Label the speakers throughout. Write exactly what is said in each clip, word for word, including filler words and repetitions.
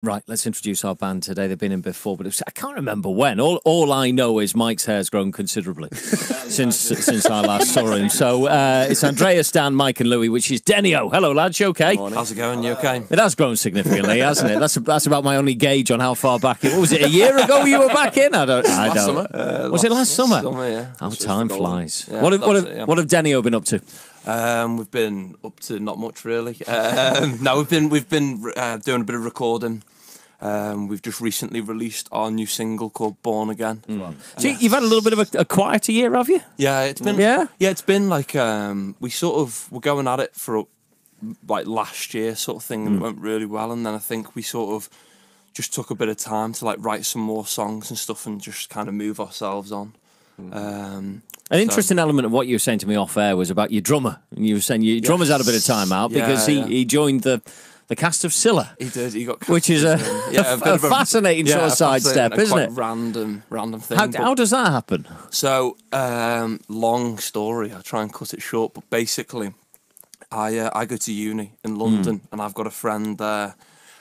Speaker 1: Right, let's introduce our band today. They've been in before, but it was, I can't remember when. All all I know is Mike's hair's grown considerably since since I last saw him. So uh, it's Andreas, Dan, Mike and Louis, which is Denio. Hello, lads, you okay?
Speaker 2: Morning. How's it going? You okay?
Speaker 1: It has grown significantly, hasn't it? That's that's about my only gauge on how far back it was. Was it a year ago you were back in? I don't. I
Speaker 2: last
Speaker 1: don't.
Speaker 2: Summer. Uh,
Speaker 1: was it last summer?
Speaker 2: summer yeah.
Speaker 1: How time flies.
Speaker 2: Yeah,
Speaker 1: what have what have,
Speaker 2: it, yeah.
Speaker 1: what have Denio been up to?
Speaker 2: Um, we've been up to not much really. Um, no, we've been we've been uh, doing a bit of recording. Um, we've just recently released our new single called "Born Again."
Speaker 1: Mm. So yeah. You've had a little bit of a, a quieter year, have you?
Speaker 2: Yeah, it's been.
Speaker 1: Yeah,
Speaker 2: yeah, it's been like um, we sort of were going at it for like last year, sort of thing, and mm. it went really well. And then I think we sort of just took a bit of time to like write some more songs and stuff, and just kind of move ourselves on. Mm. Um,
Speaker 1: An interesting so. element of what you were saying to me off air was about your drummer. And you were saying your yes. drummer's had a bit of time out
Speaker 2: yeah,
Speaker 1: because he,
Speaker 2: yeah.
Speaker 1: he joined the. The cast of Scylla.
Speaker 2: He did. He got cast
Speaker 1: which is a,
Speaker 2: yeah,
Speaker 1: a, a, a fascinating yeah, sort of sidestep, isn't it?
Speaker 2: Random, random thing.
Speaker 1: How, how does that happen?
Speaker 2: So, um, long story. I'll try and cut it short. But basically, I uh, I go to uni in London, mm. and I've got a friend there,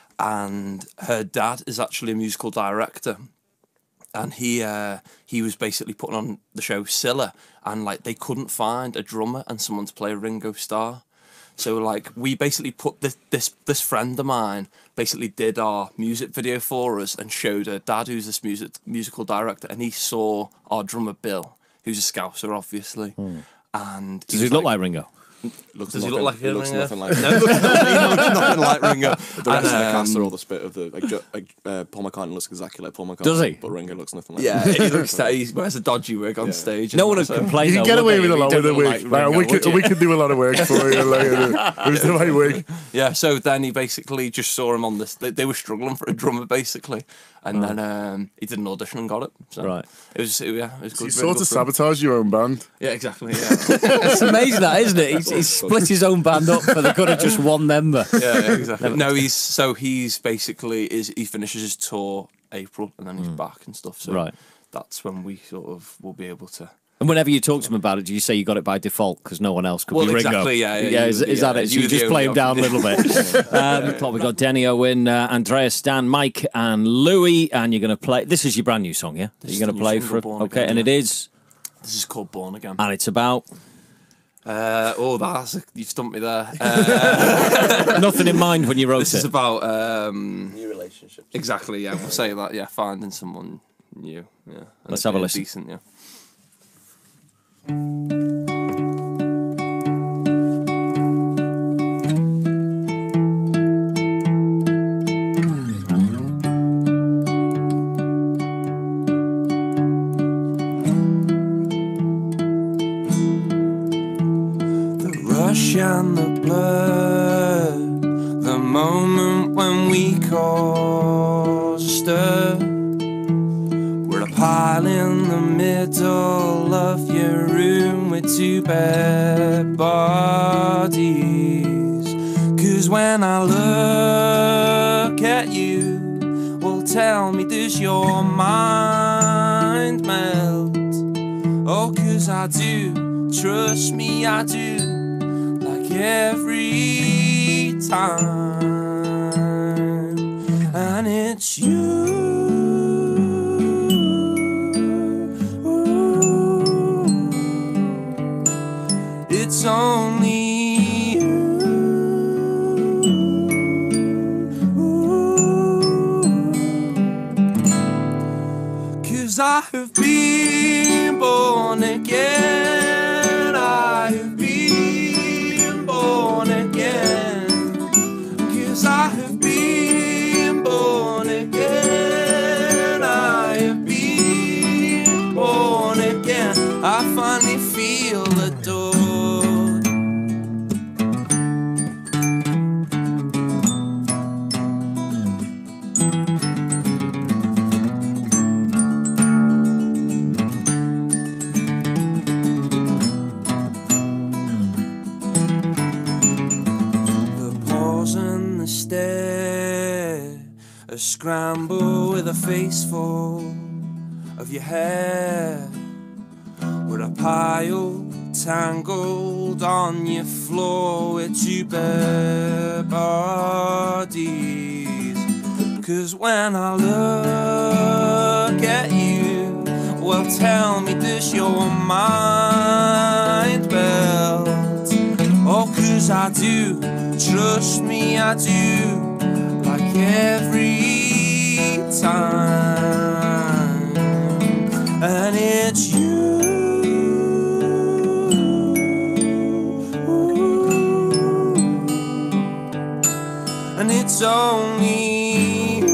Speaker 2: and her dad is actually a musical director, and he uh, he was basically putting on the show Scylla, and like they couldn't find a drummer and someone to play Ringo Starr. So like we basically put this this this friend of mine basically did our music video for us and showed her dad, who's this music musical director, and he saw our drummer Bill, who's a Scouser obviously, mm. and
Speaker 1: does he, he look like, like Ringo?
Speaker 3: Looks
Speaker 2: Does
Speaker 3: nothing,
Speaker 2: he look like
Speaker 3: he looks
Speaker 2: Ringo?
Speaker 3: nothing like
Speaker 2: no, looks nothing, he looks nothing like Ringo.
Speaker 3: The rest
Speaker 2: and,
Speaker 3: of the
Speaker 2: um,
Speaker 3: cast are all the spit of the like, like uh, Paul McCartney looks exactly like Paul McCartney.
Speaker 1: Does he?
Speaker 3: But Ringo looks nothing like.
Speaker 2: Yeah,
Speaker 3: him.
Speaker 2: he looks. He wears a dodgy wig on
Speaker 3: yeah.
Speaker 2: stage.
Speaker 1: No one would complain.
Speaker 4: You can get away with a lot with a wig. Like,
Speaker 1: Ringo,
Speaker 4: we could we could do a lot of work for you. Like, it was the right wig.
Speaker 2: Yeah. So then he basically just saw him on this. They, they were struggling for a drummer basically, and right. then um, he did an audition and got it. So
Speaker 1: right.
Speaker 2: It was it, yeah. It was
Speaker 4: so
Speaker 2: good.
Speaker 4: You sort of sabotage your own band.
Speaker 2: Yeah, exactly. Yeah.
Speaker 1: It's amazing that, isn't it? He's, he's split his own band up for the good of just one member.
Speaker 2: Yeah, yeah exactly. No, he's so he's basically is he finishes his tour April and then he's mm. back and stuff. So
Speaker 1: right.
Speaker 2: that's when we sort of will be able to.
Speaker 1: And whenever you talk to him about it, do you say you got it by default because no one else could
Speaker 2: well,
Speaker 1: be Ringo?
Speaker 2: Exactly, yeah, yeah.
Speaker 1: yeah is, is
Speaker 2: yeah,
Speaker 1: that it? So you, you just play him down a little bit. um,
Speaker 2: yeah,
Speaker 1: we've got Denio in, uh, Andreas, Dan, Mike, and Louis, and you're going to play. This is your brand new song, yeah?
Speaker 2: This
Speaker 1: you're going to play for it, okay?
Speaker 2: Again,
Speaker 1: and
Speaker 2: yeah.
Speaker 1: it is.
Speaker 2: This is called Born Again,
Speaker 1: and it's about.
Speaker 2: Uh, oh, that's a, you've stumped me there. Uh,
Speaker 1: Nothing in mind when you wrote
Speaker 2: this
Speaker 1: it.
Speaker 2: This is about um,
Speaker 3: new relationships.
Speaker 2: Exactly. Yeah, we'll say that. Yeah, finding someone new. Yeah. And
Speaker 1: let's have a listen.
Speaker 2: Decent. Yeah. And the blood, the moment when we cause a stir, we're a pile in the middle of your room with two bed bodies. Cause when I look at you, well tell me, does your mind melt? Oh, cause I do, trust me I do, every time, and it's you. Ooh, it's only you. Ooh, 'cause I have been born again. I have been born again, 'cause I have been born again. I have been born again. I finally feel adored. A scramble with a face full of your hair. We're a pile tangled on your floor with two bare bodies. 'cause when I look at you, well, tell me, does your mind melt? Oh, 'cause I do, trust me, I do, like every time. And it's you, and it's only you.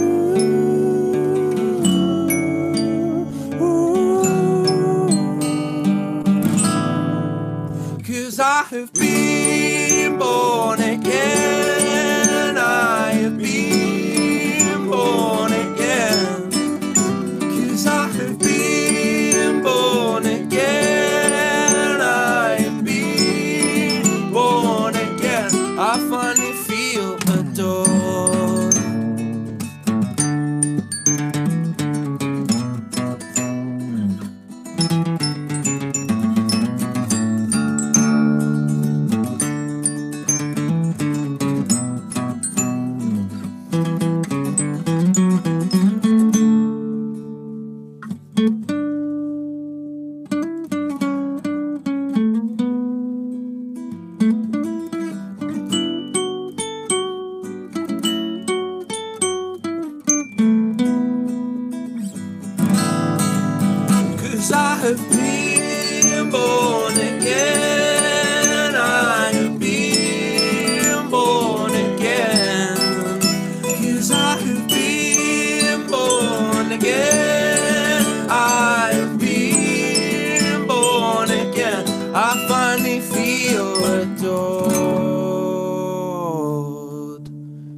Speaker 2: 'Cause I have been born again, I have been born again. 'Cause I have been born again, I have been born again. I finally feel adored. I have been born again, I have been born again. 'Cause I have been born again, I have been born again. I finally feel adored.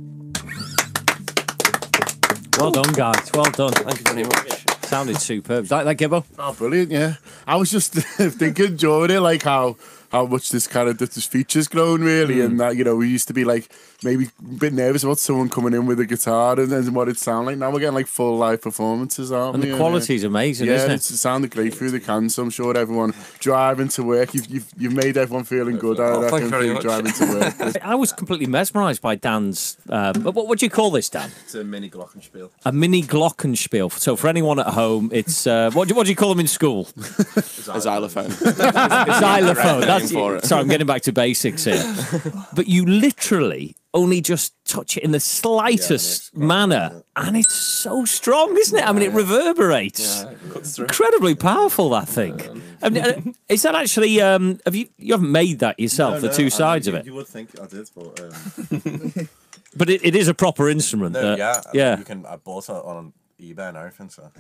Speaker 1: Well done, guys. Well done.
Speaker 2: Thank you very much.
Speaker 1: Sounded superb. Like that, Gibbo?
Speaker 4: Oh, brilliant, yeah. I was just thinking during it, like, how how much this kind of this feature's grown, really, mm. and that, you know, we used to be, like, maybe a bit nervous about someone coming in with a guitar and, and what it sounded like. Now we're getting, like, full live performances, aren't
Speaker 1: and
Speaker 4: we?
Speaker 1: the quality's
Speaker 4: and, uh,
Speaker 1: amazing,
Speaker 4: yeah,
Speaker 1: isn't it?
Speaker 4: It's, it sounded great through the can, so I'm sure everyone driving to work, you've, you've, you've made everyone feeling good, I
Speaker 2: oh,
Speaker 4: reckon,
Speaker 2: thank you very much.
Speaker 4: driving to work.
Speaker 1: I was completely mesmerised by Dan's... Uh, what, what do you call this, Dan?
Speaker 3: It's a mini glockenspiel.
Speaker 1: A mini glockenspiel. So for anyone at home, it's... Uh, what, do, what do you call them in school?
Speaker 3: A xylophone.
Speaker 1: Xylophone. That's
Speaker 3: for it.
Speaker 1: Sorry, I'm getting back to basics here. But you literally only just touch it in the slightest yeah, manner, and it's so strong, isn't it? I mean, it reverberates.
Speaker 3: Yeah, it
Speaker 1: incredibly powerful, that thing. Um, I mean, is that actually? Um, have you? You haven't made that yourself?
Speaker 5: No,
Speaker 1: the
Speaker 5: no,
Speaker 1: two
Speaker 5: I
Speaker 1: sides
Speaker 5: mean,
Speaker 1: of it.
Speaker 5: You would think I did, but um...
Speaker 1: but it, it is a proper instrument.
Speaker 5: No,
Speaker 1: that,
Speaker 5: yeah,
Speaker 1: yeah.
Speaker 5: You can. I bought it on eBay and everything. So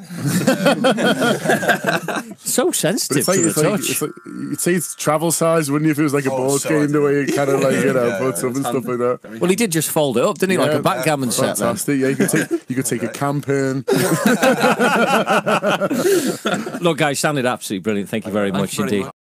Speaker 1: so sensitive
Speaker 4: like,
Speaker 1: to the
Speaker 4: it's like,
Speaker 1: touch.
Speaker 4: it's like, you'd say it's travel size, wouldn't you? If it was like a
Speaker 5: Oh,
Speaker 4: board
Speaker 5: sorry.
Speaker 4: game, the way you kind of like you know
Speaker 5: Yeah,
Speaker 4: put
Speaker 5: yeah,
Speaker 4: some and
Speaker 5: it's
Speaker 4: stuff like that.
Speaker 1: Well, he did just fold it up, didn't he?
Speaker 4: Yeah,
Speaker 1: like a backgammon set. Then.
Speaker 4: Fantastic. Yeah, you could take you could take a campaign.
Speaker 1: Look, guys, sounded absolutely brilliant. Thank you very
Speaker 2: Thank
Speaker 1: much
Speaker 2: you very
Speaker 1: indeed.
Speaker 2: much.